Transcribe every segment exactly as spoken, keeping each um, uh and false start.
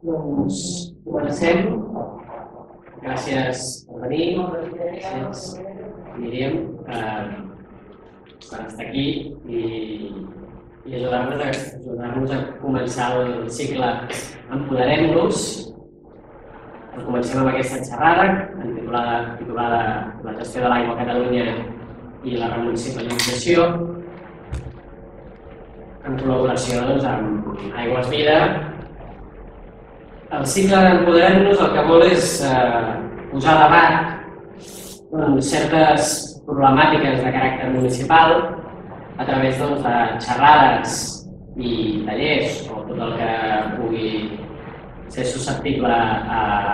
Doncs comencem. Gràcies per venir. Gràcies, diríem, per estar aquí i, i ajudar-nos a, ajudar-nos a començar el cicle Empoderem-nos. Comencem amb aquesta xerrada titulada, titulada La gestió de l'aigua a Catalunya i la remunicipalització, en col·laboració doncs, amb Aigües Vida. El cicle d'Empoderem-nos el que vol és eh, posar a debat doncs, certes problemàtiques de caràcter municipal a través doncs, de xerrades i tallers o tot el que pugui ser susceptible a,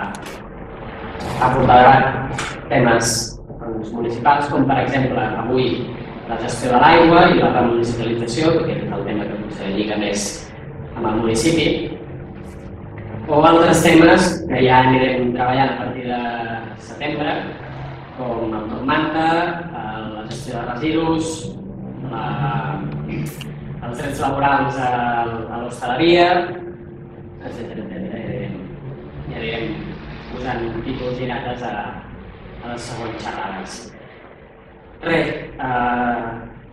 a portar a debat temes doncs, municipals, com per exemple avui la gestió de l'aigua i la remunicipalització, que és el tema que potser lliga més amb el municipi, o altres temes que ja anirem treballant a partir de setembre, com el Tormenta, la gestió de residus, la, els drets laborals a, a l'hostaleria, etcètera. Ja anirem posant títols i dates a, a les següents xerrades. Res, eh,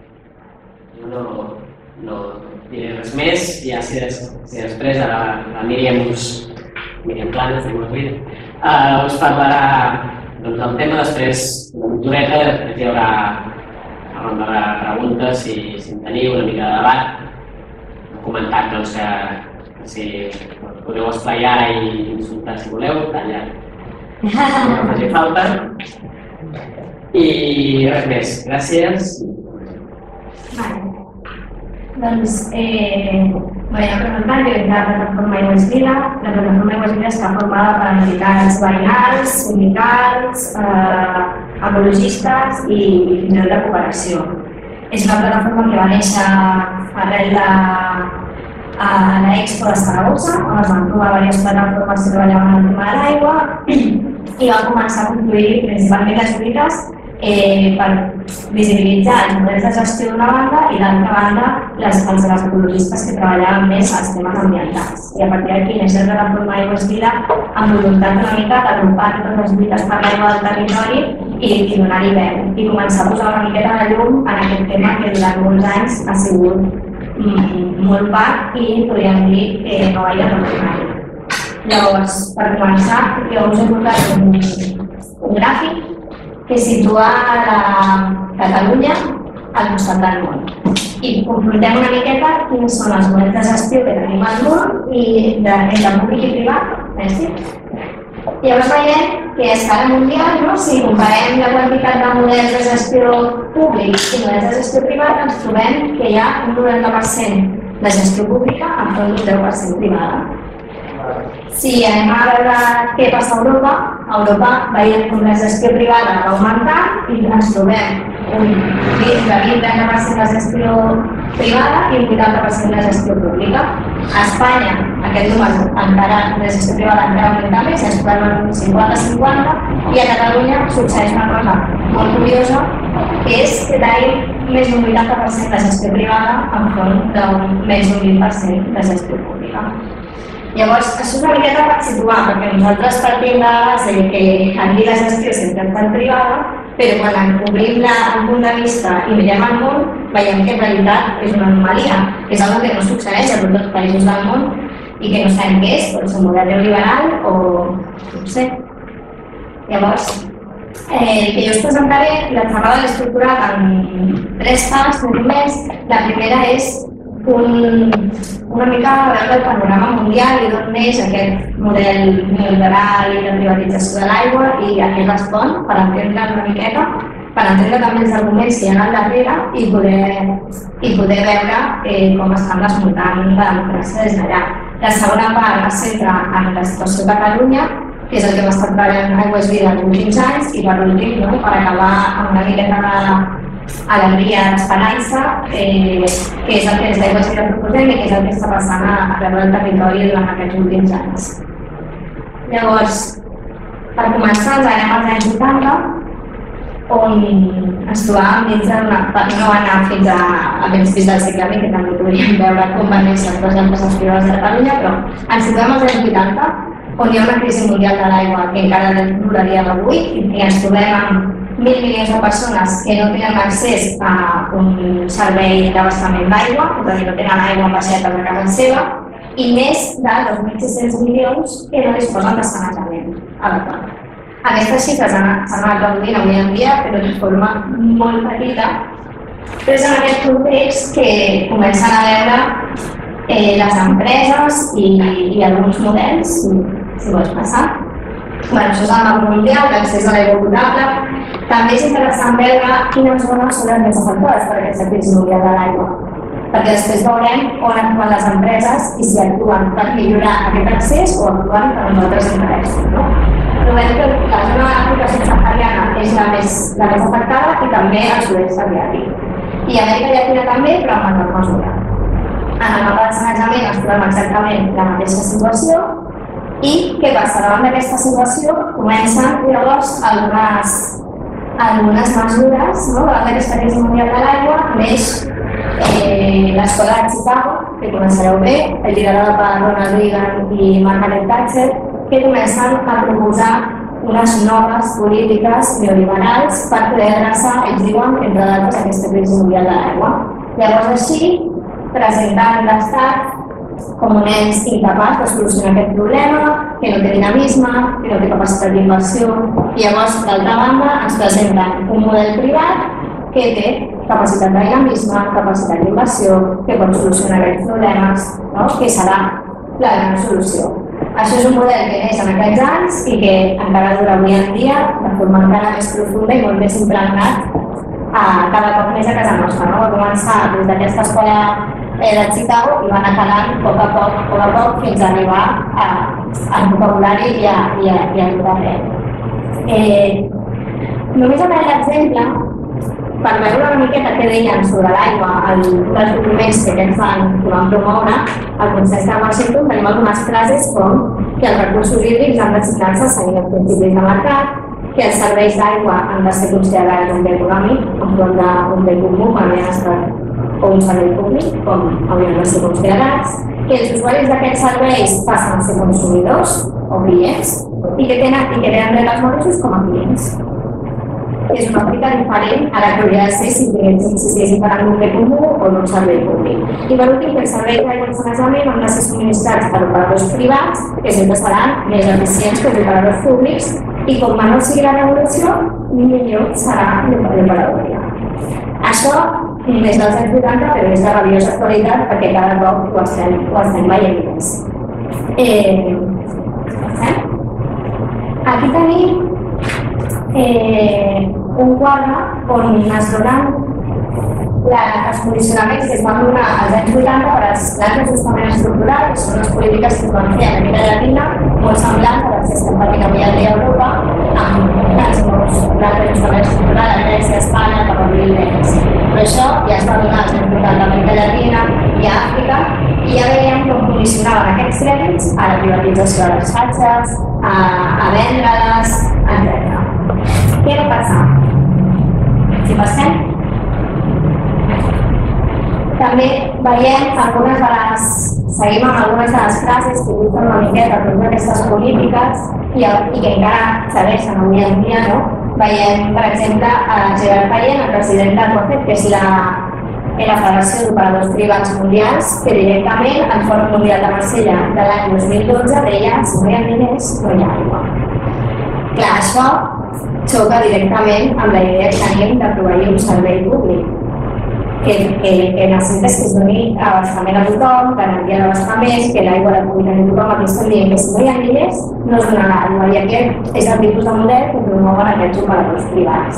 no, no diré res més, ja si, des, si després a la, la Míriam us, Míriam Planes, uh, us parlarà doncs, del tema, després una mitoreta, després hi haurà una ronda de preguntes si, si en teniu una mica de debat. He comentat doncs, que, que si podeu esplaiar i insultar si voleu, tallar, no faci falta. I res més. Gràcies. Vale. Doncs, eh, bueno, ja presentat, jo és la plataforma Aigües Vida. La plataforma Aigües Vida està formada per entitats veïnals, sindicals, eh, ecologistes i fins i tot de cooperació. És una plataforma que va néixer arrel de a l'Expo de Saragossa, on es van trobar diverses plataformes que treballaven en el tema de l'aigua i van començar a construir principalment les lluites eh, per visibilitzar els models de gestió d'una banda i d'altra banda les, els, les ecologistes que treballaven més els temes ambientals. I a partir d'aquí neix la plataforma Aigües Vida amb voluntat una mica d'agrupar totes les lluites per l'aigua del territori i, i donar-hi veu i començar a posar una miqueta de llum en aquest tema que durant molts anys ha sigut mm, molt part i podríem dir eh, no gaire revolucionari. Llavors, per començar, jo us he portat un, un gràfic que situa la Catalunya al costat del món. I confrontem una miqueta quins són els models de gestió que tenim al món i de, entre públic i privat. Merci. I llavors veiem que a escala mundial, no? Si comparem la quantitat de models de gestió públics i models de gestió privada, ens trobem que hi ha un noranta per cent de gestió pública enfront d'un deu per cent privada. Si anem a veure què passa a Europa, a Europa veiem com la gestió privada va augmentar i ens trobem un vint a trenta per cent de gestió privada i un vuitanta per cent de gestió pública. A Espanya aquest número encara de gestió privada encara augmenta més, ens trobem en cinquanta cinquanta i a Catalunya succeeix una cosa molt curiosa, que és que tenim més d'un vuitanta per cent de gestió privada enfront d'un més d'un vint per cent de gestió pública. Llavors, això és una miqueta per situar, perquè nosaltres partim de la base que aquí la gestió sempre està privada, però quan obrim el punt de vista i mirem el món, veiem que en realitat és una anomalia, que és una cosa que no succeeix a tots els països del món i que no sabem què és, pot ser un model neoliberal o no sé. Llavors, eh, que jo us presentaré, la xerrada l'he estructurat en tres parts, més. La primera és Un, una mica a veure el panorama mundial i d'on neix aquest model neoliberal i de privatització de l'aigua i a què respon, per entendre una miqueta, per entendre també els arguments que hi ha al darrere i poder, i poder veure eh, com estan desmuntant la democràcia des d'allà. La segona part es centra en la situació de Catalunya, que és el que hem estat treballant a Aigües Vida els últims anys i per últim, no, per acabar amb una miqueta de alegria, esperança, eh, que és el que des d'Aigües Vida proposem i que és el que està passant arreu del territori durant aquests últims anys. Llavors, per començar, ens anem als anys vuitanta on ens trobàvem dins d'una... no va anar fins a, a principis del segle vint, que també podríem veure com van néixer les empreses privades de Catalunya, però ens trobem als anys vuitanta, on hi ha una crisi mundial de l'aigua que encara duraria d'avui, i ens trobem amb mil milions de persones que no tenen accés a un servei d'abastament d'aigua, és a dir, no tenen aigua en baixeta a casa seva, i més de dos mil sis-cents milions que no disposen de sanejament adequat. Aquestes xifres s'han anat reduint avui en dia, però de forma molt petita, però és en aquest context que comencen a veure eh, les empreses i, i alguns models, si, si vols passar. Bueno, això és el marc mundial, l'accés a l'aigua potable. També és interessant veure quines zones són les més afectades per aquesta crisi mundial de l'aigua, perquè després veurem on actuen les empreses i si actuen per millorar aquest accés o actuen per uns altres interessos. No? Trobem que la zona de l'Àfrica subsahariana és la més, la més afectada i també el sud-est asiàtic. I Amèrica Llatina també, però en menor mesura. En el mapa de sanejament ens trobem exactament la mateixa situació i què passa? Davant d'aquesta situació comencen llavors algunes, algunes mesures, no? Davant d'aquesta crisi mundial de l'aigua neix eh, l'escola de Chicago, que coneixereu bé, liderada per Ronald Reagan i Margaret Thatcher, que comencen a proposar unes noves polítiques neoliberals per poder adreçar, ells diuen, entre d'altres, aquesta crisi mundial de l'aigua. Llavors, així, presenten l'Estat com un ens incapaç de solucionar aquest problema, que no té dinamisme, que no té capacitat d'inversió. I llavors, d'altra banda, ens presenten un model privat que té capacitat de dinamisme, capacitat d'inversió, que pot solucionar aquests problemes, no? Que serà la gran solució. Això és un model que neix en aquests anys i que encara dura avui en dia de forma encara més profunda i molt més impregnat a cada cop més a casa nostra. No? Va començar des d'aquesta escola eh, de Chicago i va anar calant a poc a poc, a poc a poc fins a arribar a, al vocabulari i a, i a, i a tot arreu. Eh, només a veure l'exemple, per veure una miqueta què deien sobre l'aigua els documents que aquests van, que van promoure al Consell de Washington, tenim algunes frases com que els recursos hídrics han d'assignar-se seguint els principis de mercat, que els serveis d'aigua han de ser considerats un bé econòmic enfront d'un bé comú quan havien estat o un servei públic, com haurien de ser considerats, que els usuaris d'aquests serveis passen a ser consumidors o clients i que tenen, i que tenen dret als mateixos com a clients. És una mica diferent a la que hauria de ser si estiguessin pagant un bé comú o un servei públic. I per últim, que els serveis d'aigua i sanejament han de ser subministrats per operadors privats, que sempre seran més eficients que els operadors públics, i com menor sigui la revolució, millor serà l'operador privat. Això des dels anys vuitanta, però és de rabiosa actualitat perquè cada cop ho estem, ho estem veient més. Eh, eh? Aquí tenim Eh, un quadre on es donen els condicionaments que es van donar als anys vuitanta per als plans d'ajustament estructural, que són les polítiques que es van fer a Amèrica Llatina, molt semblants a les que estem patint avui en dia a Europa, amb els nous plans d'ajustament estructural a Grècia, Espanya, cap a dos mil vint. Però això ja es va donar als anys vuitanta a Amèrica Llatina i a Àfrica, i ja veiem com condicionaven aquests crèdits a la privatització de les xarxes, a, a vendre-les, etcètera. Què va passar? Si passem, també veiem algunes de les, seguim amb algunes de les frases que diuen una miqueta totes aquestes polítiques i, i que encara segueixen avui en dia, no? Veiem, per exemple, a Gerard Payet, el president de COFET, que és la, la Federació d'Operadors Privats Mundials, que directament al Fòrum Mundial de Marsella de l'any dos mil dotze deia si no hi ha diners, no hi ha aigua. Clar, això xoca directament amb la idea que tenim de proveir un servei públic, que, que, que necessita que es doni abastament a tothom, garantia d'abastament, que l'aigua la pugui tenir tothom. Aquí estem dient que si no hi ha diners no es donarà aigua, i aquest és el tipus de model que promouen aquests operadors privats.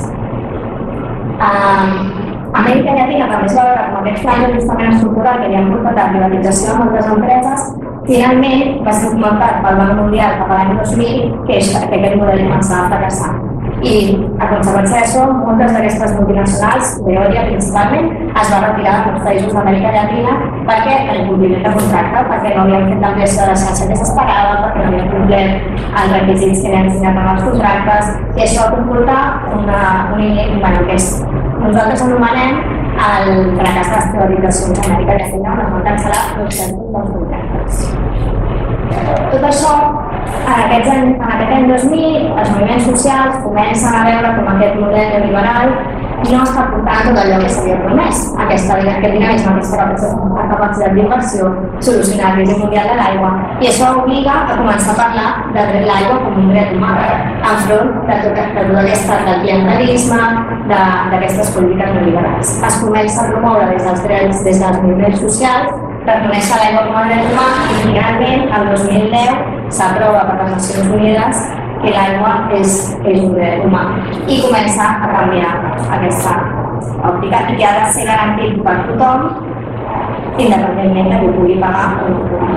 Um, Amèrica Llatina també es va veure com aquest plans d'ajustament estructural que li han portat a privatització de moltes empreses, finalment va ser comentat pel Banc Mundial cap a l'any dos mil que, és, que aquest model començava a fracassar. I a conseqüència d'això, moltes d'aquestes multinacionals, Veolia principalment, es va retirar dels països d'Amèrica Llatina perquè per incompliment de contracte, perquè no havien fet l'ampliació de la xarxa que s'esperava, perquè no havien complert els requisits que havien signat en els contractes, i això va comportar una, un, bueno, que és, nosaltres anomenem el fracàs de les privatitzacions a Amèrica Llatina, on es van cancel·lar dos-cents dels contractes. Tot això, en aquest any, en aquest any dos mil, els moviments socials comencen a veure com aquest model neoliberal no està portant tot allò que s'havia promès. Aquesta, aquest dinamisme, aquesta capacitat d'inversió, solucionar la crisi mundial de l'aigua, i això obliga a començar a parlar de l'aigua com un dret humà, enfront de tot, de tot aquest del clientelisme, d'aquestes polítiques neoliberals. Es comença a promoure des dels drets, des dels moviments socials, reconèixer l'aigua com a dret humà, i finalment, el dos mil deu, s'aprova per les Nacions Unides que l'aigua és, és un dret humà, i comença a canviar aquesta òptica i que ha de ser garantit per tothom, independentment de que ho pugui pagar o no ho pugui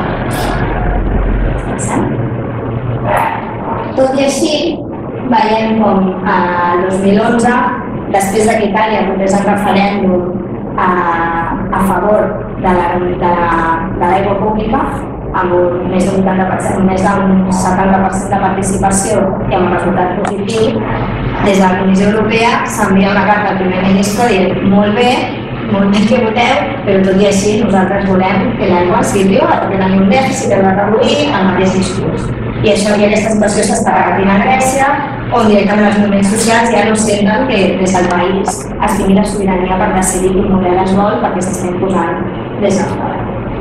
pagar. Tot i així, veiem com el dos mil onze, després que Itàlia votés el referèndum a, a favor de l'aigua pública, amb un, més d'un vuitanta per cent, més d'un setanta per cent de participació i amb un resultat positiu, des de la Comissió Europea s'envia una carta al primer ministre dient molt bé, molt bé que voteu, però tot i així nosaltres volem que l'aigua sigui privada, que tenim un dèficit, heu de reduir el mateix discurs. I això i aquesta situació s'està repetint a Grècia, on directament els moviments socials ja no senten que des del país es tingui la sobirania per decidir quin model es vol perquè s'està imposant des de fora.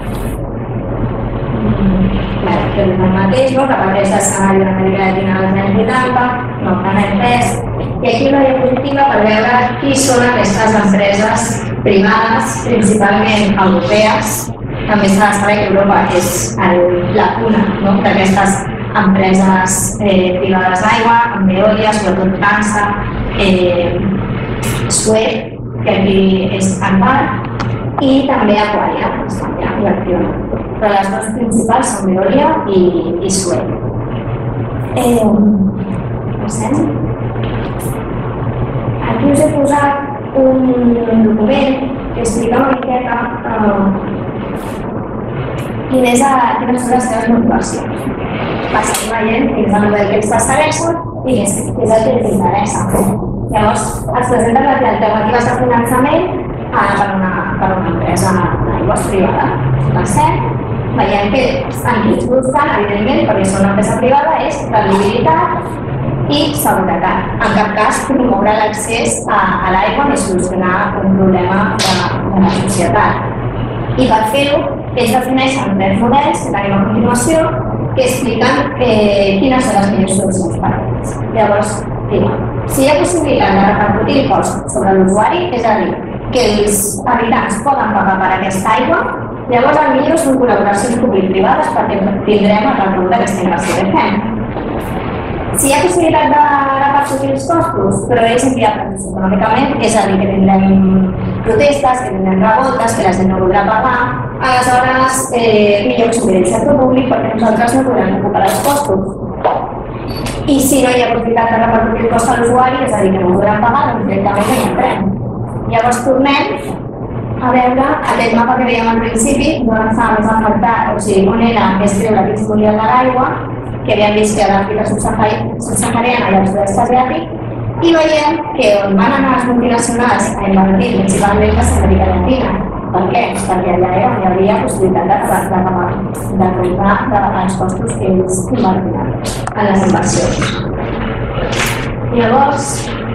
Que és el mateix, no? Que repeteix l'escenari de l'Amèrica Llatina dels anys vuitanta, no fan el pes. I aquí una diapositiva per veure qui són aquestes empreses privades, principalment europees. També s'ha de saber que Europa és el, la cuna, no? D'aquestes empreses eh, privades d'aigua, amb Veolia, sobretot França, eh, Suez, que aquí és Anbar, i també Aqualia, Espanya i Acciona. Però les dues principals són Veolia i, i Suez. Eh, Aquí us he posat un document que explica una miqueta eh, quines són les seves motivacions. Passem veient quin és el model que ens persegueixen i què és el que ens interessa. Llavors, es presenten les alternatives de finançament per una, per una empresa d'aigües privada. Passem. Veiem que en qui es busquen, evidentment, perquè són una empresa privada, és rendibilitat i seguretat. En cap cas, promoure l'accés a, a l'aigua ni solucionar un problema de, de la societat. I per fer-ho, ells defineixen tres models que tenim a continuació que expliquen eh, quines són les millors solucions per a ells. Llavors, si hi ha possibilitat de repercutir el cost sobre l'usuari, és a dir, que els habitants poden pagar per aquesta aigua, llavors el millor són col·laboracions públic-privades perquè tindrem el retorn d'aquesta inversió que fem. Si hi ha possibilitat de repercutir els costos, però és inviable econòmicament, és a dir, que tindrem protestes, que tindrem revoltes, que la gent no voldrà pagar, aleshores eh, millor que s'obri el sector públic perquè nosaltres no podrem recuperar els costos. I si no hi ha possibilitat de repercutir el cost a l'usuari, és a dir, que no podran pagar, doncs directament no hi entrem. Llavors tornem a veure aquest mapa que veiem al principi, d'on estava més afectat, o sigui, on era més greu la crisi mundial de l'aigua, que havíem vist que a l'Àfrica subsahariana i al sud-est asiàtic, i veiem que on van anar les multinacionals a invertir, principalment les Amèrica Llatina. Per què? Perquè allà on hi havia possibilitat de retornar els costos que ells invertiran en les inversions. Llavors,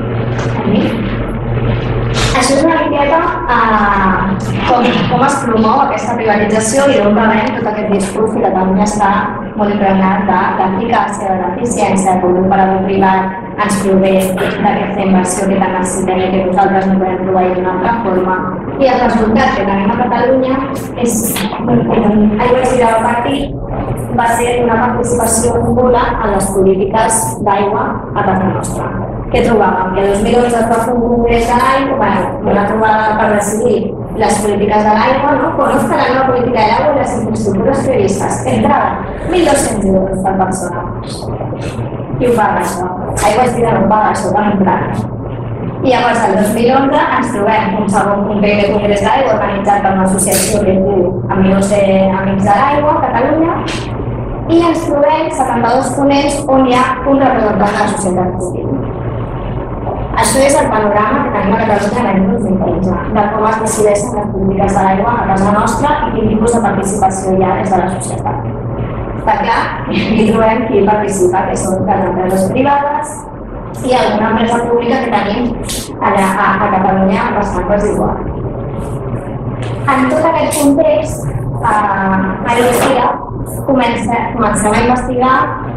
això és una miqueta eh, com, com es promou aquesta privatització i d'on veiem tot aquest discurs que Catalunya està molt impregnat d'eficàcia, d'eficiència, com un operador privat ens prové d'aquesta inversió que tant necessitem i que nosaltres no podem proveir d'una altra forma. I el resultat que tenim a Catalunya és que Aigües i el partit va ser una participació nul·la en les polítiques d'aigua a casa nostra. Què trobàvem? Que el dos mil onze es va fer un congrés de l'aigua, bueno, una trobada per decidir les polítiques de l'aigua, no? Conozca la nova política de l'aigua i les infraestructures previstes. Entrada, mil dos-cents euros per persona. I ho paga això. Aigües Vida no paga això de l'entrada. I llavors, el dos mil onze, ens trobem un segon congrés de congrés d'aigua organitzat per una associació que diu Amics de l'Aigua, Catalunya, i ens trobem setanta-dos ponents on hi ha un representant de la societat civil. Això és el panorama que tenim a Catalunya l'any dos mil tretze, de com es decideixen les polítiques de l'aigua a casa nostra i quin tipus de participació hi ha des de la societat. Perquè aquí trobem qui participa, que són les empreses privades i alguna empresa pública que tenim allà a, a Catalunya bastant residual. En tot aquest context, a Aigües Vida comencem a investigar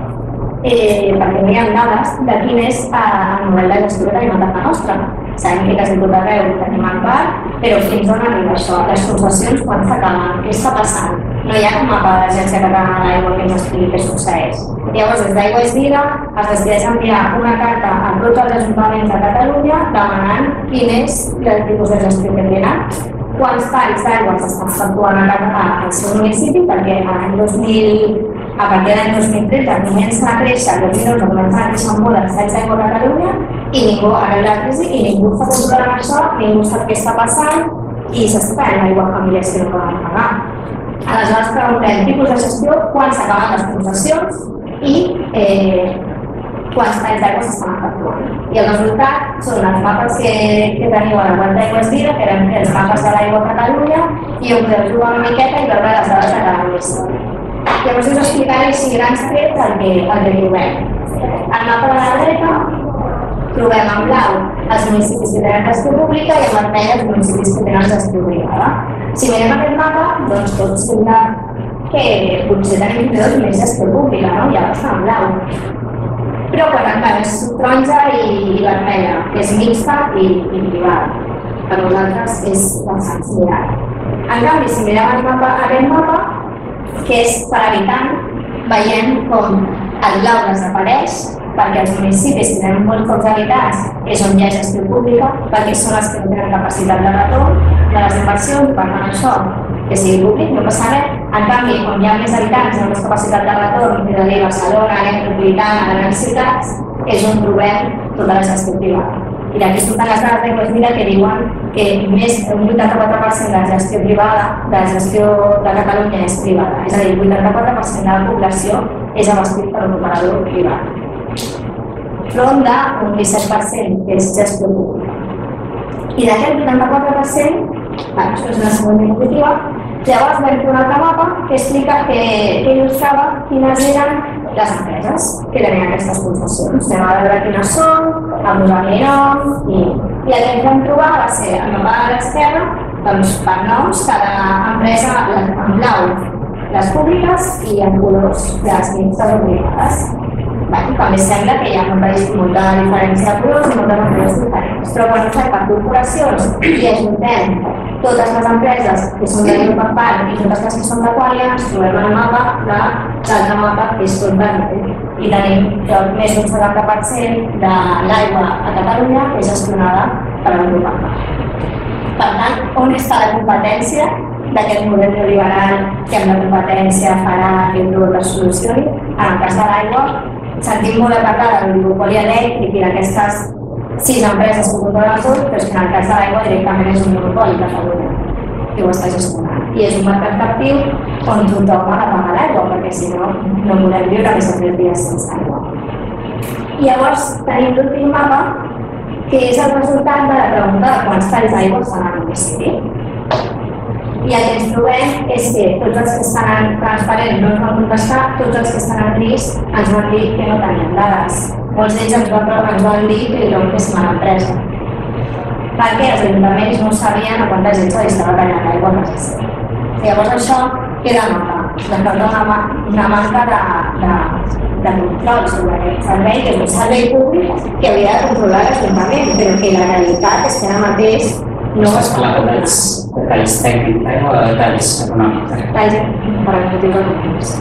eh, perquè no hi ha dades de quin és el model de gestió que tenim a casa nostra. Sabem que quasi tot arreu tenim el parc, però fins on arriba això? Les concessions quan s'acaben? Què està passant? No hi ha un mapa de l'Agència Catalana de l'Aigua que ens expliqui què succeeix. Llavors, des d'Aigües Vida es decideix enviar una carta a tots els ajuntaments de Catalunya demanant quin és el tipus de gestió que tenen, quants talls d'aigua s'estan efectuant al seu municipi, perquè l'any dos mil, a partir de l'any dos mil tretze comença a créixer, el dos mil onze comença a créixer molt els talls d'aigua a Catalunya i ningú arrel la crisi i ningú està controlant això, ningú sap què està passant i s'està pagant l'aigua a famílies que no poden pagar. Aleshores preguntem tipus de gestió, quan s'acaben les concessions i eh, quants talls d'aigua s'estan efectuant. I el resultat són els mapes que, que teniu a la web d'Aigües Vida, que eren els mapes de l'aigua a Catalunya, i on podeu jugar una miqueta i veure les dades de cada municipal. Llavors us explicaré així grans trets el que, el que trobem. Al mapa de la dreta trobem en blau els municipis que tenen gestió pública i en vermell els municipis que tenen gestió privada. Si mirem aquest mapa, doncs tot sembla que potser tenim fins i tot més gestió pública, no? Ja està en blau. Però quan encara és taronja i, i vermella, és mixta i, i privada. Per nosaltres és bastant similar. En canvi, si mirem el mapa, aquest mapa, que és per habitant, veiem com el blau desapareix, perquè els municipis que tenen molts pocs habitants és on hi ha gestió pública, perquè són els que no tenen capacitat de retorn de les inversions, per tant això que sigui públic, no passa res. En canvi, on hi ha més habitants amb més capacitat de retorn, és a dir, Barcelona, àrea metropolitana, a grans ciutats, és on trobem tota la gestió privada. I d'aquí surten les dades d'Aigües Vida que diuen que més un vuitanta-quatre per cent de la gestió privada, de la gestió de Catalunya és privada. És a dir, el vuitanta-quatre per cent de la població és abastit per un operador privat. Front d'un disset per cent que és gestió pública. I d'aquest vuitanta-quatre per cent, això és una segona diapositiva, llavors vam fer un altre mapa que explica que, que il·lustrava quines eren les empreses que tenien aquestes concessions. Anem a veure quines són, a posar-li noms, i, i el que ens vam trobar va ser el mapa de l'esquerra, doncs per noms, cada empresa en blau les públiques i en colors les mixtes o privades. També sembla que hi ha molta, molta diferència de colors i moltes empreses diferents. Però quan fem per corporacions i ajuntem totes les empreses que són de grup per part i totes les que són d'Aquària, ens trobem el mapa de l'altre mapa que és tot vermell. I tenim més d'un setanta per cent de l'aigua a Catalunya que és gestionada per el grup per part. Per tant, on està la competència d'aquest model neoliberal que amb la competència farà que tot es solucioni? En el cas de l'aigua, sentim molt a parlar de l'oligopoli elèctric i d'aquestes sis empreses que controlen tot, però és que en el cas de l'aigua directament és un monopoli de Catalunya que ho està gestionant. I és un mercat captiu on tothom ha de pagar l'aigua, perquè si no, no podem viure més de tres dies sense aigua. I llavors tenim l'últim mapa, que és el resultat de la pregunta de quants talls d'aigua estan al municipi. I el que ens trobem és que tots els que estan transparents no ens van contestar, tots els que estan en risc ens van dir que no tenien dades. Molts d'ells ens van, ens van dir que no féssim a l'empresa. Perquè els ajuntaments no sabien a quanta gent se li estava tallant l'aigua a casa seva. Llavors això queda nota. Denota una, una manca de, de, de control sobre aquest servei, que és un servei públic que havia de controlar l'Ajuntament, però que la realitat és que ara mateix no es fa. Detalls, detalls tècnics o detalls econòmics? Detalls per motius econòmics.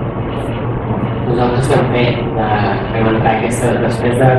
Nosaltres vam fer, vam entrar aquesta, després de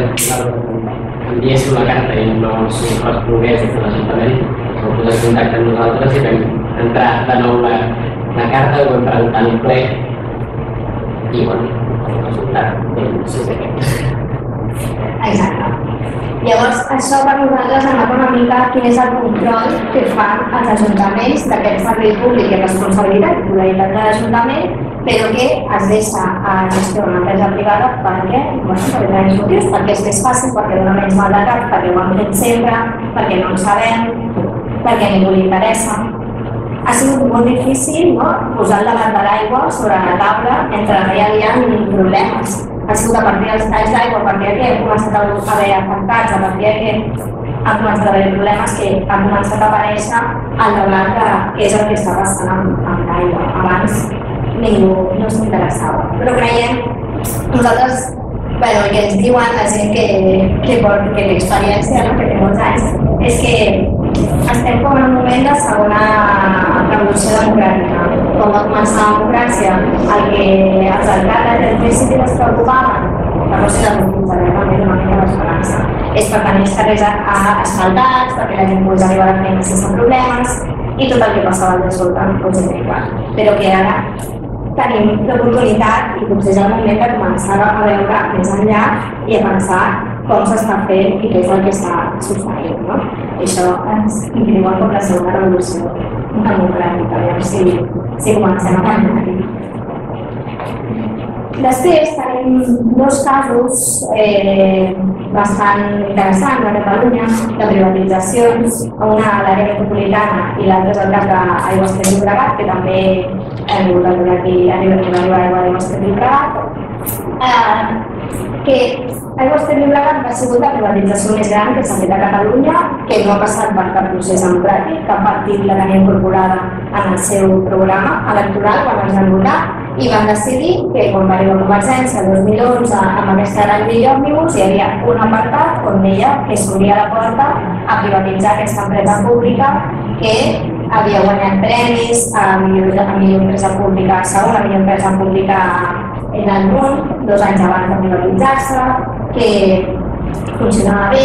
enviéssiu la carta i no s'hi respongués des de l'Ajuntament, vam posar en contacte amb nosaltres i vam entrar de nou la, la carta, ho vam preguntar en ple i, bueno, el resultat, doncs, és aquest. Exacte. Llavors, això per nosaltres anava una mica quin és el control que fan els ajuntaments d'aquest servei públic i responsabilitat i titularitat de l'Ajuntament, però que es deixa a gestió d'una empresa privada perquè, bueno, per diferents motius, perquè és més fàcil, perquè dona menys mal de cap, perquè ho han fet sempre, perquè no en sabem, perquè a ningú li interessa. Ha sigut molt difícil, no?, posar el debat de l'aigua sobre la taula entre que ja hi ha problemes. Ha sigut a partir dels talls d'aigua, a partir que hem començat a haver afectats, a partir que han començat a haver problemes que han començat a aparèixer al debat de què és el que està passant amb, amb l'aigua. Abans ningú no s'interessava. Però creiem, nosaltres, bueno, que ens diuen la gent que, que, que té experiència, no?, que té molts anys, és que estem com en un moment de segona revolució democràtica. Com va començar la democràcia, el que els alcaldes del principi es preocupaven, per no ser la profunditat, també una mica l'esperança, és per tenir els carrers asfaltats, perquè la gent pogués arribar a la feina sense problemes, i tot el que passava al desoltant, doncs era igual. Però que ara tenim l'oportunitat i potser ja el moment de començar a veure més enllà i a pensar com s'està fent i què és el que està succeint, no? I això ens inclou com la segona revolució democràtica, aviam si, si comencem a parlar-hi. Després tenim dos casos eh, bastant interessants a Catalunya de privatitzacions, una a l'àrea metropolitana i l'altra és el cas d'Aigües Ter Llobregat, que també hem volgut aquí a arribar a Aigües Ter Llobregat, eh, que Aigües Ter Llobregat va ser la privatització més gran que s'ha fet a Catalunya, que no ha passat per cap procés democràtic, cap partit la tenia incorporada en el seu programa electoral quan ens van votar, i van decidir que quan va arribar a Convergència el dos mil onze amb aquesta gran llei òmnibus hi havia un apartat on deia que s'obria la porta a privatitzar aquesta empresa pública que havia guanyat premis a millor, a millor empresa pública, segona millor empresa pública en el món, dos anys abans de privatitzar-se, que funcionava bé,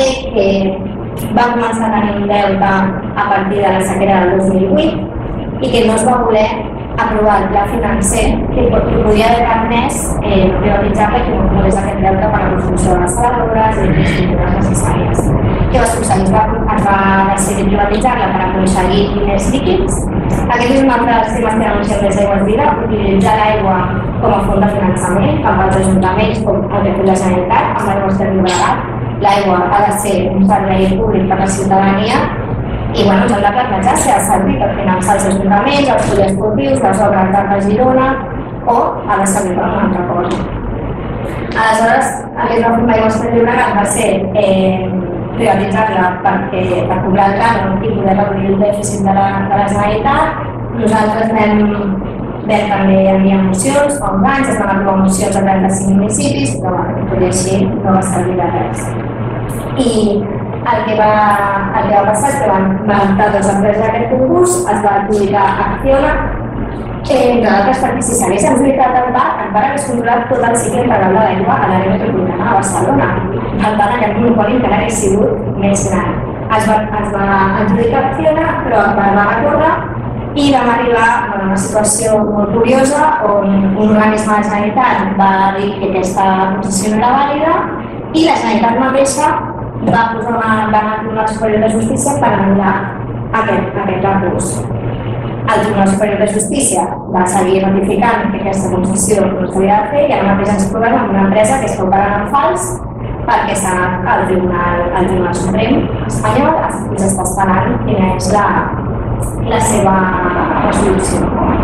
que va començar a tenir un deute a partir de la sequera del dos mil vuit i que no es va voler aprovar el pla financer que podia haver permès eh, privatitzar perquè no volés aquest deute per a la construcció de les saladores i les infraestructures necessàries. Què va succeir? Es va, es va decidir privatitzar-la per aconseguir diners líquids. Aquest és un altre dels temes que anunciem des d'Aigües Vida, utilitzar l'aigua com a font de finançament, tant pels ajuntaments com el que fa la Generalitat, amb Aigües Ter Llobregat. L'aigua ha de ser un servei públic per a la ciutadania i bueno, ens hem de plantejar si ha de servir per finançar els ajuntaments, els poliesportius, les obres d'art de Girona o ha de servir per una altra cosa. Aleshores, aquesta reforma d'Aigües Ter Llobregat va ser eh, privatitzar-la perquè per cobrar el cànon i poder reduir el dèficit de la, de la Generalitat. Nosaltres vam, vam també enviar mocions fa uns anys, es van aprovar mocions a trenta-cinc municipis, però bueno, tot i així no va servir de res. I el que va, el que va passar és que van, van optar dos empreses d'aquest concurs, es va adjudicar Acciona, que entre altres perquè si s'hagués adjudicat el B A C encara hagués controlat tot el cicle integral de l'aigua a l'àrea metropolitana de Barcelona. Per tant, aquest monopoli encara hagués sigut més gran. Es va, es va adjudicar Acciona, però va recórrer i vam arribar a una situació molt curiosa on un organisme de la Generalitat va dir que aquesta concessió no era vàlida i la Generalitat mateixa va posar una demanda al Tribunal Superior de Justícia per anul·lar aquest, aquest recurs. El Tribunal Superior de Justícia va seguir ratificant que aquesta concessió no s'havia de fer i ara mateix ens trobem amb una empresa que està operant en fals perquè s'ha anat al Tribunal, al Tribunal Suprem espanyol i s'està esperant quina és la, la seva resolució.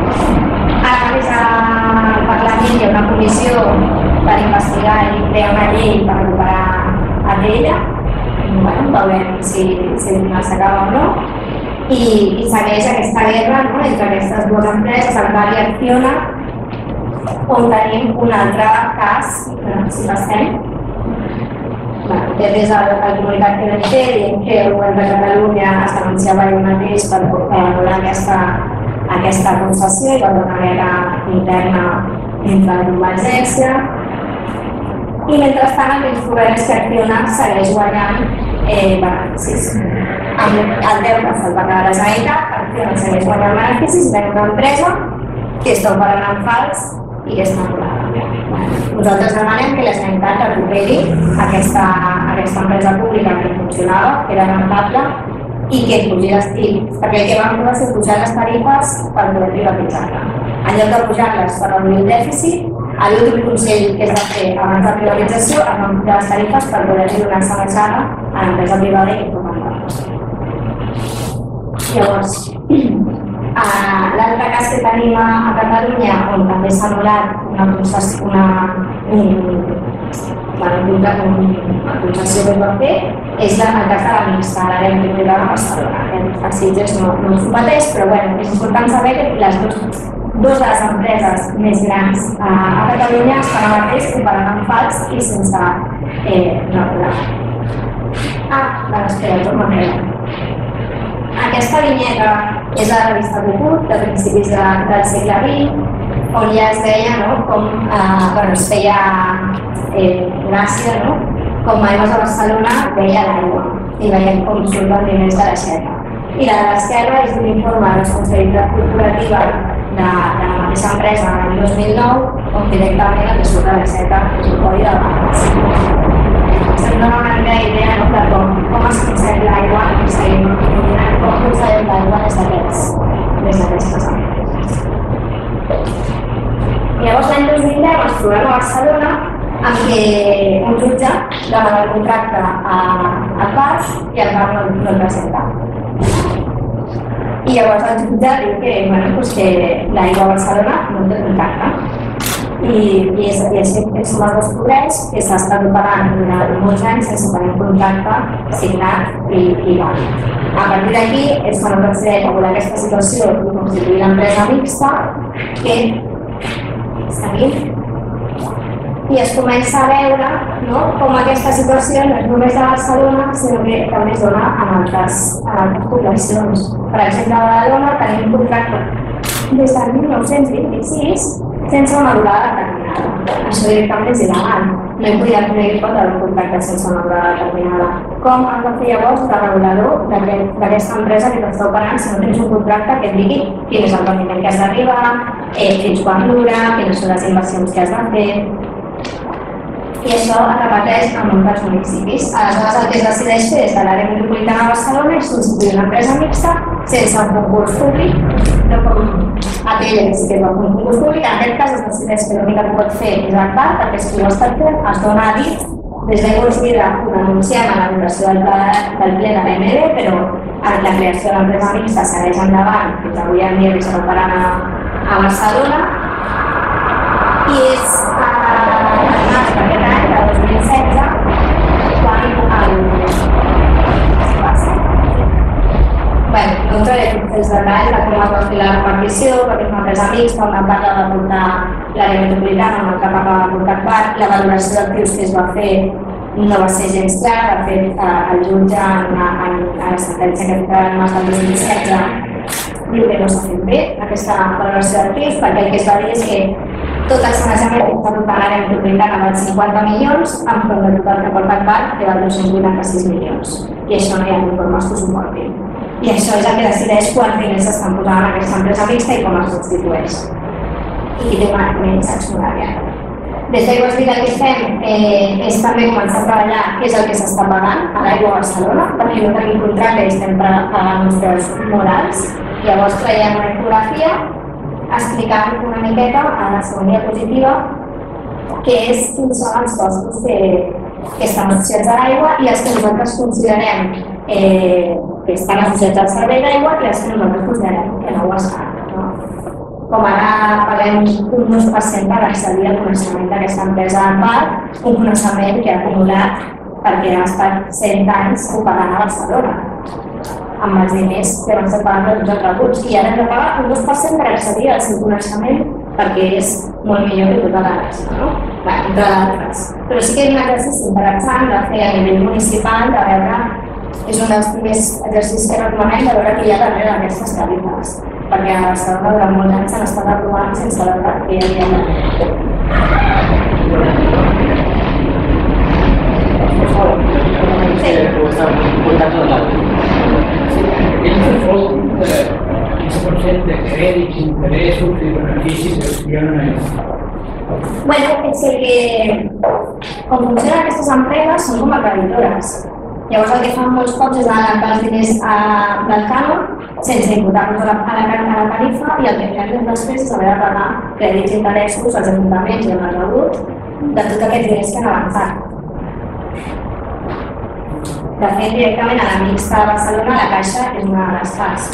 Ara mateix al Parlament hi ha una comissió per investigar i crear una llei per recuperar a ella. Bueno, veurem si, si s'acaba o no. I, i segueix aquesta guerra, no?, entre aquestes dues empreses, el B A C i Acciona, on tenim un altre cas, si passem. Bueno, des del comunicat que vam fer, dient que el govern de Catalunya es denunciava ell mateix per anul·lar aquesta, aquesta concessió i per una guerra interna entre la Convergència. I mentrestant el que ens trobem és que Acciona segueix guanyant eh, beneficis. Amb el deute se'l va quedar la Generalitat, Acciona segueix guanyant beneficis, tenim una empresa que està operant en fals i que està anul·lada. Nosaltres demanem que la Generalitat recuperi aquesta, aquesta empresa pública que funcionava, que era rentable, i que pugi les tarifes, perquè el que vam fer va ser pujar les tarifes per poder privatitzar-la. En lloc de pujar-les per reduir el dèficit, a l'últim consell que es va fer abans de la privatització es van pujar les tarifes per poder donar salvatjada a l'empresa privada i comandar-les. Llavors, l'altre cas que tenim a Catalunya, on també s'ha anul·lat una concessió, una, un, bueno, una concessió que es va fer, és el cas de la mixta, l'àrea metropolitana de Barcelona. A Sitges no, no us competeix, però bueno, és important saber que les dues, dues de les empreses més grans a, a Catalunya es fan el mateix comparant amb fals i sense eh, regular. Ah, bueno, espera, torno a veure. Aquesta vinyeta és la revista Cucut, de principis de, del segle vint, on ja es veia no, com eh, bueno, es feia eh, gràcia, no? Com Aigües de Barcelona veia l'aigua i veiem com surten diners de l'aixeta. I la de l'esquerra és un informe de responsabilitat corporativa de, de la mateixa empresa l'any dos mil nou, on directament el que surt de l'aixeta és un codi de barres. Se'm dona una mica idea no, de com, com es concep l'aigua, com concebem l'aigua des d'aquestes empreses. Llavors, l'any dos mil deu ens trobem a Barcelona en què un jutge demana el contracte al Pas i el Pas no, no el presenta. I llavors el jutge diu que, bueno, pues que l'aigua a Barcelona no té contracte. I, i és, és, és un dels problemes que s'ha estat operant durant molts anys sense tenir un contracte signat i, i vàlid. A partir d'aquí és quan es va regular aquesta situació i constituir l'empresa mixta que està aquí. I es comença a veure no, com aquesta situació no és només a Barcelona, sinó que també es dona en altres, en altres poblacions. Per exemple, a Badalona tenim un contracte des del mil nou-cents vint-i-sis sense una durada determinada. Això directament és il·legal. No hi podia tenir pot haver un contracte sense una durada determinada. Com has de fer llavors de regulador d'aquesta empresa que t'està operant si no tens un contracte que et digui quin és el rendiment que has d'arribar, eh, fins quan dura, quines són les inversions que has de fer. I això es repeteix en molts municipis. Aleshores, el que es decideix fer des de l'àrea metropolitana de Barcelona és substituir una empresa mixta sense un concurs públic, no com aquella que sí que és un concurs públic. En aquest cas es decideix que l'únic que pot fer és el P A R, perquè és qui ho està fent, es dona a dit, des d'Aigües Vidre ho denunciem a la votació del ple de l'A M D, però la creació de l'empresa mixta segueix endavant, fins avui en dia que s'ha operant a Barcelona, i és aquest any, de dos mil setze, quan el... Bé, no entraré tots els detalls de com es va fer la repartició, perquè és una empresa mixta, una part la va portar l'àrea metropolitana, una altra part la va portar part, la valoració d'actius que es va fer no va ser gens clara. De fet, el jutge en la sentència que fa el març del dos mil setze diu que no s'ha fet bé aquesta valoració d'actius, perquè el que es va dir és que tot el sanejament que està portant l'àrea metropolitana val cinquanta milions, enfront del total que porta el parc, que val dos-cents vuitanta-sis milions. I això no hi ha informes que ho suportin. I això és el que decideix quants diners s'estan posant en aquesta empresa mixta i com es substitueix. I qui té una menys accionària. Des d'Aigües Vidre el que fem eh, és també començar a treballar què és el que s'està pagant a l'aigua a Barcelona, perquè no tenim contracte i estem pagant uns preus morals. Llavors traiem una infografia explicant una miqueta a la segona diapositiva què és quins són els costos que, que estan associats a l'aigua i els que nosaltres considerem eh, que estan associats al servei d'aigua i els que nosaltres considerem que no ho estan. No? Com ara paguem un dos per cent per accedir al coneixement d'aquesta empresa al parc, un coneixement que ha acumulat perquè ha estat cent anys operant a Barcelona, amb els diners que van ser pagant de tots els rebuts. I ara hem de pagar un dos per cent per accedir al seu coneixement perquè és molt millor que tota la resta, no? Bé, entre d'altres. Però sí que és un exercici interessant de fer a nivell municipal, de veure, és un dels primers exercicis que recomanem, de veure què hi ha darrere d'aquestes tarifes, perquè a Barcelona durant molts anys s'han estat aprovant sense veure què hi havia darrere. Aquests són quinze per cent de crèdits, interessos i beneficis que es donen a ells. Bueno, és que com funcionen aquestes empreses són com a creditores. Llavors el que fan molts cops és anar els diners del cànon sense imputar-los a la tarifa i el que fem després és haver de pagar crèdits i interessos als ajuntaments i als rebuts de tots aquests diners que han avançat. De fet, directament a la Mixta de Barcelona la Caixa és una de les parts.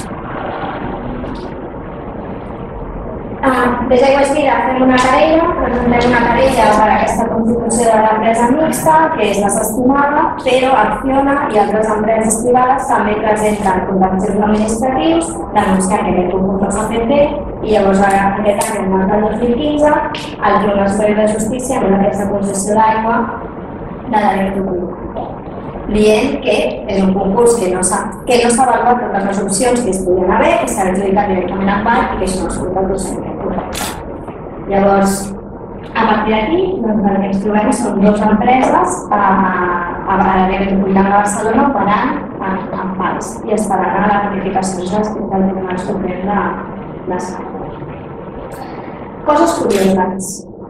Des d'Aigües Vida fem una querella, presentem una querella per aquesta constitució de l'empresa mixta, que és desestimada, però Acciona i altres empreses privades també presenten contenciosos administratius, denunciant que aquest concurs no s'ha fet bé, i llavors aquest any, el dos mil quinze, el Tribunal Superior de Justícia en aquesta concessió d'aigua de l'àrea pública, dient que és un concurs que no s'ha avaluat totes les opcions que es podien haver, que s'ha adjudicat directament al parc i que això no es pot el procediment. Llavors, a partir d'aquí, el que ens trobem són dues empreses a l'àrea metropolitana de Barcelona operant en fals i esperant a la notificació del Tribunal Suprem d'Estat. Coses curioses.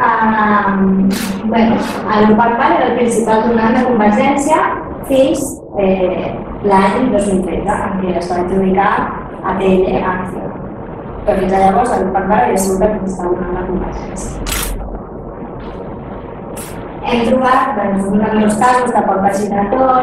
El Parc era el principal donant de Convergència fins l'any dos mil tretze, en què es va adjudicar a T L Acció. Però fins llavors el Parc havia sigut el principal donant de Convergència. Hem trobat uns casos de portes i tratol,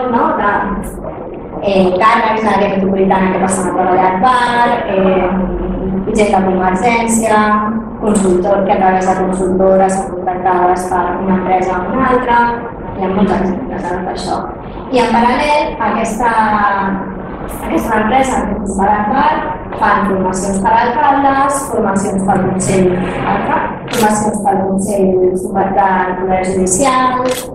càrrecs de l'àrea metropolitana que passen a treballar al bar, gent de Convergència, consultor que a través de consultores són contactades per una empresa o una altra, hi ha molts exemples d'això. I en paral·lel, aquesta empresa que es fa al bar fan formacions per alcaldes, formacions pel Consell, formacions pel Consell del Poder Judicial,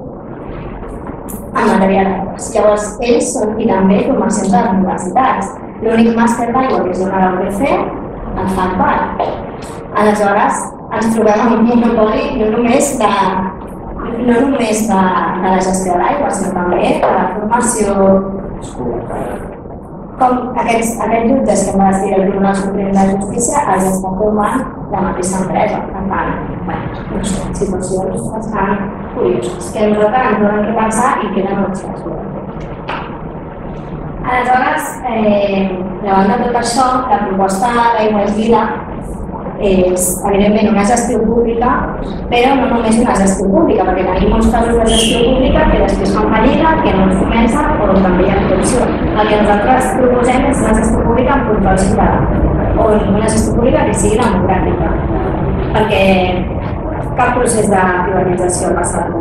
en matèria d'aigües. Llavors, ells són i també formacions de les universitats. L'únic màster d'aigua que es dona a la U P C el fa el bar. Aleshores, ens trobem amb un monopoli no només de no només de la gestió de l'aigua, sinó també de la formació. Com aquests jutges que em va decidir el Tribunal Suprem de Justícia els està formant la mateixa empresa. Per tant, situacions bastant curioses que nosaltres ens donem que pensar i queden molt xerrats. Aleshores, davant de tot això, la proposta d'Aigües Vida és, evidentment, una gestió pública, però no només una gestió pública, perquè tenim molts casos de gestió pública que després fan fallida, que no ens comencen o també hi ha corrupció. El que nosaltres proposem és una gestió pública amb control ciutadà, o una gestió pública que sigui democràtica, perquè cap procés de privatització passa per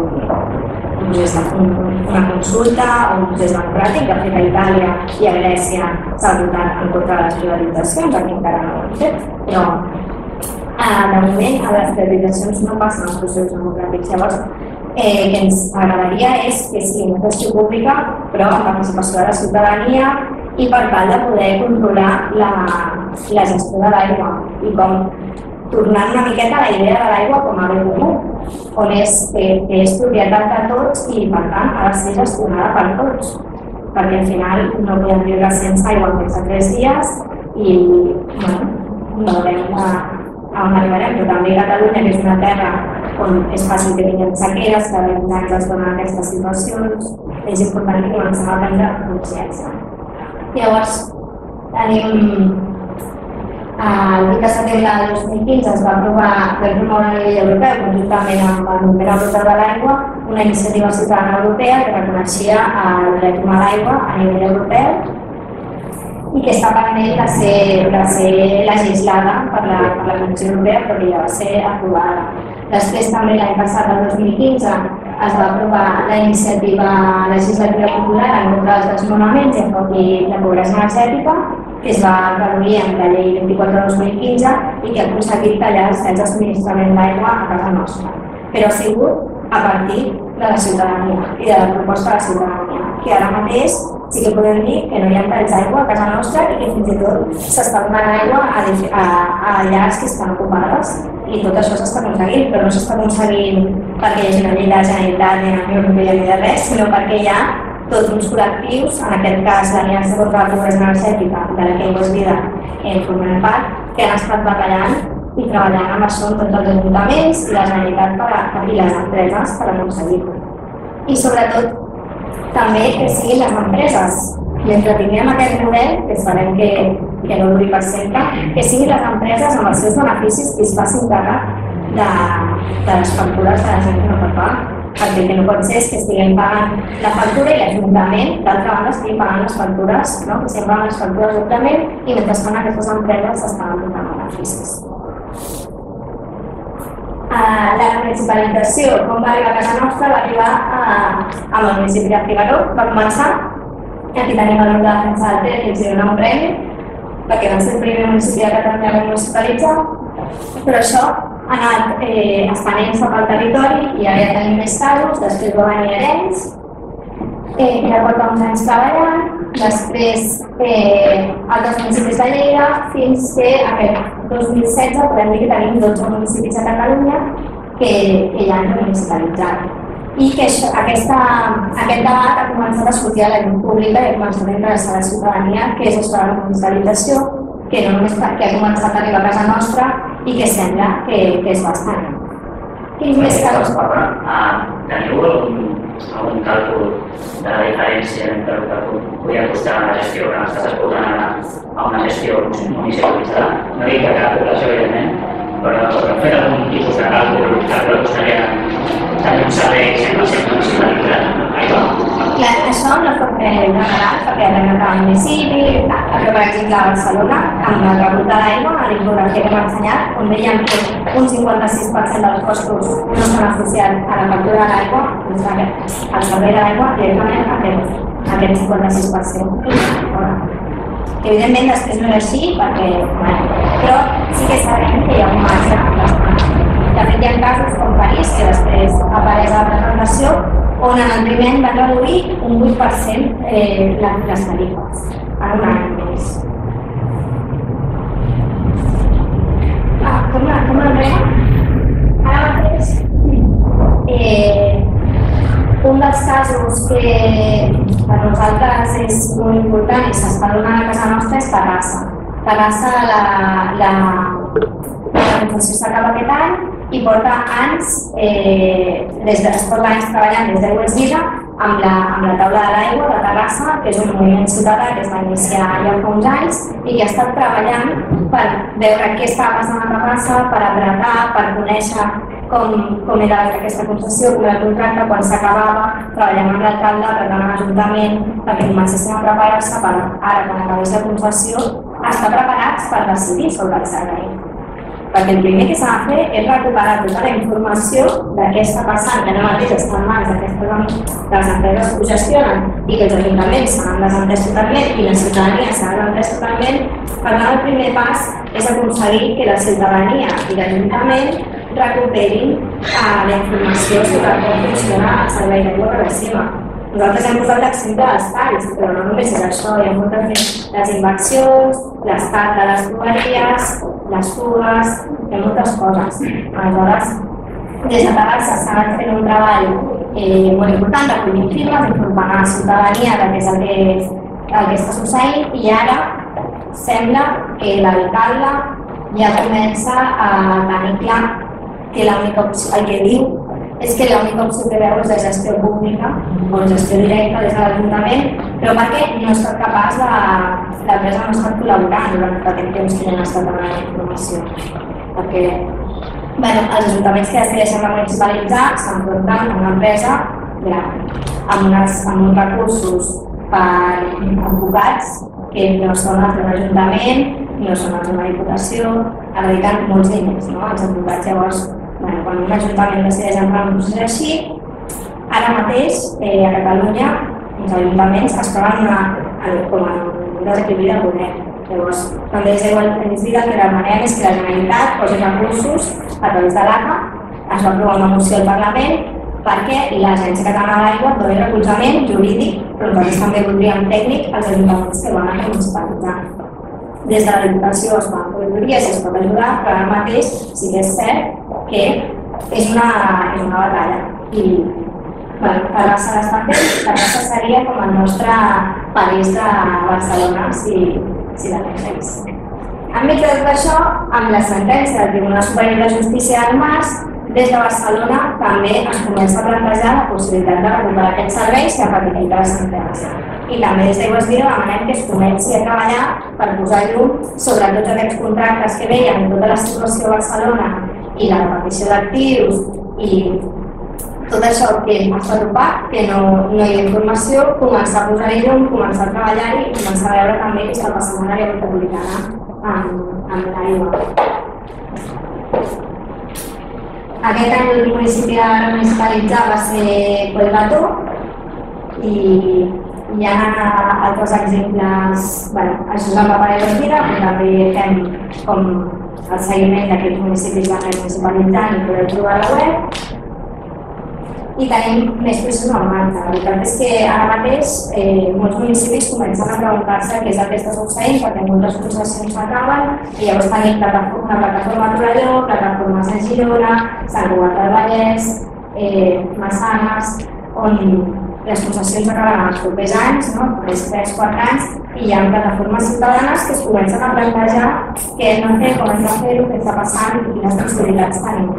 una consulta o un procés democràtic. De fet, a Itàlia i a Grècia s'ha votat en contra de les privatitzacions, aquí encara no ho hem fet, però de moment a les privatitzacions no passen els processos democràtics. Llavors, el que ens agradaria és que sigui una gestió pública, però amb participació de la ciutadania i per tal de poder controlar la gestió de l'aigua i com tornant una miqueta a la idea de l'aigua com a bé comú, on és propietat de tots i, per tant, ha de ser gestionada per tots, perquè al final no podem viure sense aigua en més de tres dies i no veurem on arribarem, però també Catalunya, que és una terra on és fàcil que tinguem sequeres, que cada vint anys es donen aquestes situacions, és important que comencem a prendre consciència. Llavors, tenim el vuit de setembre del dos mil quinze es va aprovar per promoure a nivell europeu, conjuntament amb el Moviment Europeu de l'Aigua, una iniciativa ciutadana europea que reconeixia el dret humà a l'aigua a nivell europeu i que està pendent de ser, de ser legislada per la, per la Comissió Europea, però ja va ser aprovada. Després també l'any passat, el dos mil quinze, es va aprovar la iniciativa legislativa popular en contra dels desnonaments i la pobresa energètica, que es va reduir amb la llei vint-i-quatre dos mil quinze i que ha aconseguit tallar els talls de subministrament d'aigua a casa nostra. Però ha sigut a partir de la ciutadania i de la proposta de la ciutadania, que ara mateix sí que podem dir que no hi ha talls d'aigua a casa nostra i que fins i tot s'està donant aigua a, a, a llars que estan ocupades i tot això s'està aconseguint, però no s'està aconseguint perquè hi hagi una llei de la Generalitat ni la Unió Europea ni de res, sinó perquè hi ha tots uns col·lectius, en aquest cas l'Aliança contra la Pobresa Energètica, de la que Aigües Vida en formem part, que han estat batallant i treballant amb això amb tots els ajuntaments i la Generalitat per, i les empreses per aconseguir-ho. I sobretot també que siguin les empreses. Mentre tinguem aquest model, que esperem que, que no duri per sempre, que siguin les empreses amb els seus beneficis que es facin càrrec de, de les factures de la gent que no pot pagar. Perquè el que no pot ser és que estiguem pagant la factura i l'Ajuntament, d'altra banda, estiguin pagant les factures, no? que estiguem pagant les factures d'Ajuntament i mentrestant aquestes empreses estan donant beneficis. Uh, la municipalització, com va arribar a casa nostra, va arribar uh, amb el municipi de Figaró, va començar. Aquí tenim el grup de defensa del Ter, que ens dona un premi, perquè va ser el primer municipi de Catalunya que municipalitzar, però això ha anat eh, expanent-se pel territori i ara ja tenim més casos, després va venir Arenys, eh, que ja porta uns anys treballant, després eh, altres municipis de Lleida, fins que aquest dos mil setze podem dir que tenim dotze municipis a Catalunya que, que ja han municipalitzat. I que això, aquesta, aquest debat ha començat a sortir a la llum pública i ha començat a interessar a la ciutadania, que és això de la municipalització, que no només que ha començat a arribar a casa nostra i que sembla que, que és bastant. Quins més casos? Teniu algun, algun càlcul de la diferència entre el que podria costar la gestió que estàs exposant a, a una gestió municipalitzada? No dic que cada població, evidentment, però heu fet algun tipus de càlcul que costaria tenir un servei cent per cent municipalitzat? Clar, això no pot fer general perquè ha anat al municipi, però per exemple a Barcelona, amb la rebut de l'aigua, a l'infografia que m'ha ensenyat, on veiem que un cinquanta-sis per cent dels costos no estan associats a la factura de l'aigua, doncs al servei de l'aigua, directament aquest, aquest cinquanta-sis per cent. Evidentment després no és així, perquè, bueno, però sí que sabem que hi ha un marge bastant. De fet, hi ha casos com París, que després apareix a la presentació, on en el primer any van reduir un vuit per cent eh, les tarifes, en un any més. Ah, com, com enrere? Ara mateix, eh, un dels casos que per nosaltres és molt important i s'està donant a casa nostra és Terrassa. Terrassa, la, la, la concessió s'acaba aquest any i porta anys, eh, des de, es porta anys treballant des d'Aigües Vida amb la, amb la taula de l'aigua de Terrassa, que és un moviment ciutadà que es va iniciar ja fa uns anys i que ha estat treballant per veure què estava passant a Terrassa, per apretar, per conèixer com, com era aquesta concessió, com era el contracte, quan s'acabava, treballant amb l'alcalde, apretant amb l'Ajuntament, perquè comencéssim a preparar-se per ara, quan acabés la concessió, estar preparats per decidir sobre el servei. Perquè el primer que s'ha de fer és recuperar tota la informació de què està passant, que ara mateix està en mans de les empreses que ho gestionen i que els ajuntaments s'han desentès totalment i la ciutadania s'ha desentès totalment. Per tant, el primer pas és aconseguir que la ciutadania i l'Ajuntament recuperin uh, la informació sobre com funciona el servei d'aigua reversiva. Nosaltres hem posat l'exemple dels talls, però no només és això, hi ha moltes més. Les inversions, l'estat de les tuberies, les fugues, hi ha moltes coses. Aleshores, des de Terrassa s'ha anat fent un treball eh, molt important, recollir firmes, informar a la ciutadania de què és el que, el que està succeint i ara sembla que l'alcalde ja comença a tenir clar que l'única opció, el que diu és que l'única opció que veu és la gestió pública o la gestió directa des de l'Ajuntament, però perquè no ha estat capaç de... l'empresa no ha estat col·laborant durant tot aquest temps que han estat donant la informació. Perquè bueno, els ajuntaments que decideixen municipalitzar s'enfronten amb una empresa gran, amb, unes, amb uns recursos per advocats que no són els de l'Ajuntament, no són els de la Diputació, es dediquen molts diners, no? Els advocats llavors, bueno, quan un ajuntament decideix entrar en un procés així, ara mateix eh, a Catalunya els ajuntaments es troben una, com a un desequilibri de poder. Llavors, també és igual que ens diga que la manera és que la Generalitat posi recursos a través de l'A C A, es va aprovar una moció al Parlament perquè l'Agència Catalana de l'Aigua doni recolzament jurídic, però nosaltres també voldríem tècnic als ajuntaments que van a municipalitzar. Des de la Diputació es fan auditories i es pot ajudar, però ara mateix sí que és cert que és una, és una batalla. I bueno, Terrassa l'està fent, Terrassa seria com el nostre París de Barcelona, si, si la fes. Enmig de tot això, amb la sentència del Tribunal Superior de Justícia del Mas, des de Barcelona també es comença a plantejar la possibilitat de recuperar aquests serveis que ha patit la sentència. I també des d'Aigües Vida demanem que es comenci a treballar per posar llum sobre tots aquests contractes que veiem en tota la situació a Barcelona i la repartició d'actius i tot això que està trobat, que no, no hi ha informació, començar a posar-hi llum, començar a treballar-hi i començar a veure també què està passant a l'àrea metropolitana amb, amb l'aigua. Aquest any el municipi de municipalitzar va ser Collbató i hi ha altres exemples, bueno, això és el mapa de Vida, però també fem com el seguiment d'aquests municipis que han municipalitzant i podeu trobar a la web. I tenim més processos en marxa. La veritat és que ara mateix eh, molts municipis comencen a preguntar-se què és el que està succeint perquè moltes concessions s'acaben i llavors tenim una plataforma a Torelló, plataformes a Girona, Sant Cugat del Vallès, eh, Massanes, on les concessions acaben els propers anys, no? tres quatre anys, i hi ha plataformes ciutadanes que es comencen a plantejar què hem de fer, com hem de fer-ho, què està passant i quines possibilitats tenim.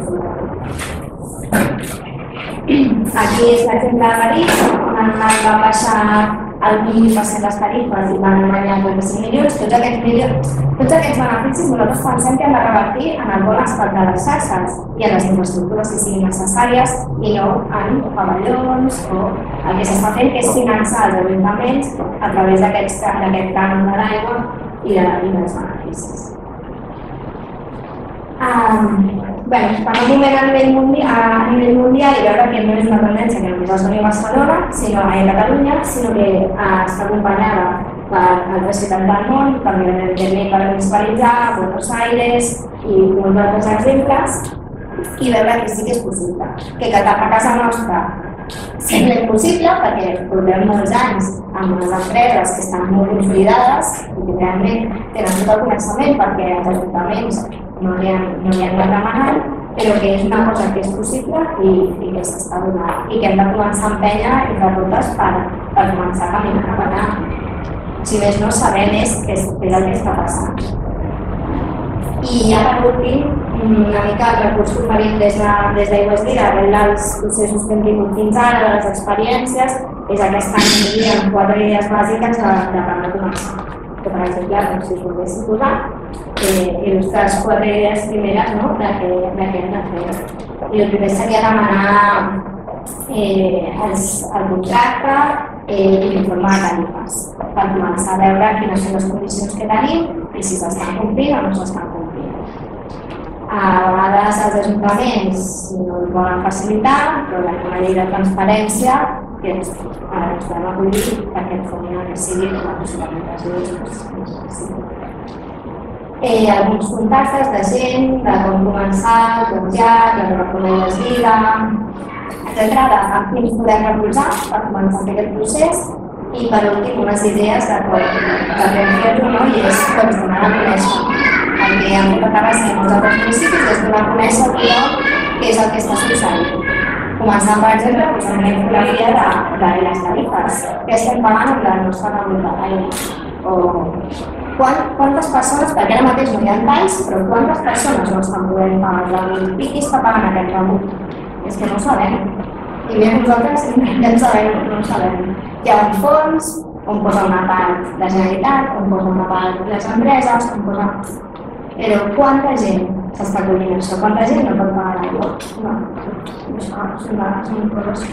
Aquí és l'exemple de París, on va baixar el vint per cent les tarifes i van guanyar trenta-cinc milions. Tots aquests, milions, tots aquests beneficis nosaltres pensem que han de revertir en el bon estat de les xarxes i en les infraestructures que siguin necessàries i no en pavellons o el que s'està fent que és finançar els ajuntaments a través d'aquest cànon de l'aigua i dels beneficis. Um, bé, per un moment a nivell mundial, a nivell mundial i veure que no és una tendència que només es doni a Barcelona, sinó a Catalunya, sinó que uh, està acompanyada per altres ciutats del món, també evidentment per municipalitzar, Buenos Aires i molts altres exemples, i veure que sí que és possible. Que a casa nostra sembla impossible perquè portem molts anys amb les empreses que estan molt consolidades i que realment tenen tot el coneixement perquè els ajuntaments no li han, no li han anat demanant, però que és una cosa que és possible i, i que s'està donant i que hem de començar a empènyer entre totes per, per començar a caminar cap allà. Si més no, saber més què és, què és el que està passant. I ja per últim, una mica el recurs que oferim des d'Aigües Vida, arrel dels processos que hem tingut fins ara, de les experiències, és aquesta analogia amb quatre idees bàsiques de, de per no començar. Que, per exemple, doncs, si us volguéssim posar, eh, il·lustrar les quatre idees primeres, no?, de què hem de fer. I el primer seria demanar eh, els, el contracte eh, i informar tarifes, per començar a veure quines són les condicions que tenim i si s'estan complint o no s'estan complint. A vegades els ajuntaments no ens volen facilitar, però hi ha una llei de transparència que ens podem acollir perquè en forma que sigui la possibilitat de eh, alguns contactes de gent, de com començar, com ja, de Aigües Vida, etcètera, de quins podem recolzar per començar a fer aquest procés i per últim unes idees de com fer-ho, no? I és doncs, donar a conèixer. El que hem fet a Terrassa i molts altres municipis és donar a conèixer a tothom què és el que està succeint. Començant, per exemple, doncs, amb la infografia de, de les tarifes. Què estem pagant amb la nostra rebota d'aigua? O quan, quantes persones, perquè ara mateix no hi ha talls, però quantes persones no estan podent pagar el pic i està pagant aquest rebut? És que no ho sabem. I bé, nosaltres ja en sabem, no ho sabem. Hi ha un fons on posa una part la Generalitat, on posa una part les empreses, on posa... Però quanta gent s'està collint això? Quanta gent no pot pagar l'aigua? No, això són coses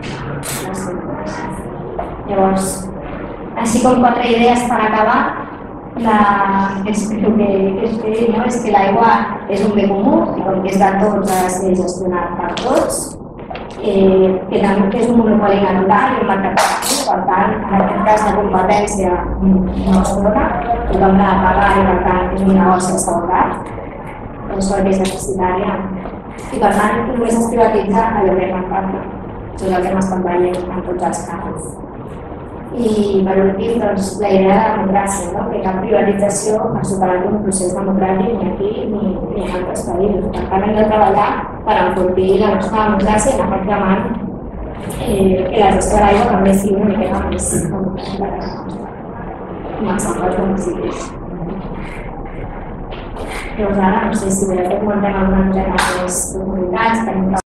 que... Llavors, així com quatre idees per acabar, la... és, que, és, que, no? és que l'aigua és un bé comú, i com que és de tots ha de ser gestionat per tots, eh, que també és un monopoli natural i un mercat actiu, per tant, en aquest cas la competència no es dona, tothom l'ha de pagar i per tant és un negoci assegurat, això és deficitària. I per tant, només es privatitza allò que és falta. Això és el que hem estat veient en tots els casos. I per últim, doncs, la idea de la democràcia, no? Que cap privatització ha superat un procés democràtic ni aquí ni, ni en altres països. Per tant, hem de treballar per enfortir la nostra democràcia i anar reclamant eh, que la gestió de l'aigua també sigui una miqueta més democràtica. Començant pels municipis. Llavors ara no sé si voleu que comentem alguna cosa més de comunitats, tenim